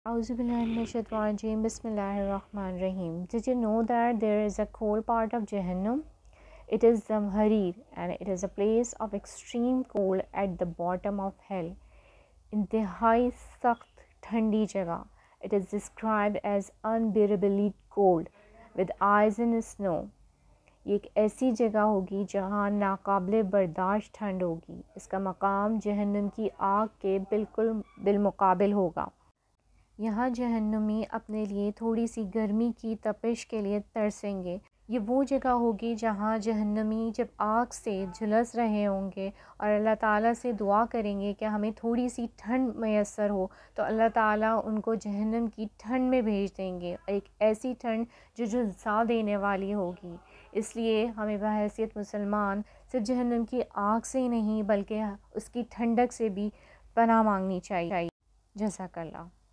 Bismillahirrahmanirrahim. Did you know that there is a cold part of Jahannam? It is Zamharir, and it is a place of extreme cold at the bottom of hell. انتہائی سخت ٹھنڈی جگہ. It is described as unbearably cold with eyes in snow. یہ ایک ایسی جگہ ہوگی جہاں ناقابل برداشت ٹھنڈ ہوگی. اس کا مقام جہنم کی آگ کے بالکل بالمقابل ہوگا. یہاں جہنمی اپنے لیے تھوڑی سی گرمی کی تپش کے لیے ترسیں گے. یہ وہ جگہ ہوگی جہاں جہنمی جب آگ سے جھلس رہے ہوں گے اور اللہ تعالیٰ سے دعا کریں گے کہ ہمیں تھوڑی سی ٹھنڈ میسر ہو، تو اللہ تعالیٰ ان کو جہنم کی ٹھنڈ میں بھیج دیں گے، ایک ایسی ٹھنڈ جو جھلسا دینے والی ہوگی. اس لیے ہمیں بحیثیت مسلمان صرف جہنم کی آگ سے ہی نہیں بلکہ اس کی ٹھنڈک سے بھی پناہ مانگنی چاہیے. جزاک اللہ.